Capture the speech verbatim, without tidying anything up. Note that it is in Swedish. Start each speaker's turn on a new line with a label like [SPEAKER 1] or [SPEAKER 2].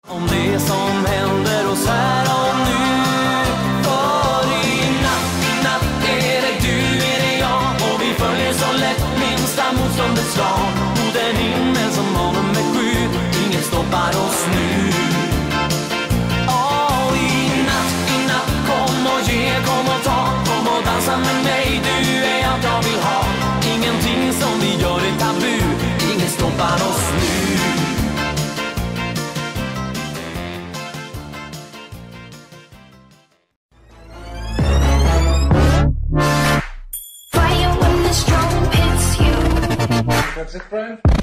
[SPEAKER 1] Om det som händer oss här och nu. För i natt, i natt är det du, är det jag. Och vi följer så lätt minsta motståndets slag. Mot en himmel som månen med sju. Inget stoppar oss nu. Åh, i natt, i natt, kom och ge, kom och ta. Kom och dansa med mig, du är allt jag vill ha. Ingenting som vi gör är tabu. Inget stoppar oss nu.
[SPEAKER 2] Fire when the storm hits you.
[SPEAKER 3] That's it, Brian?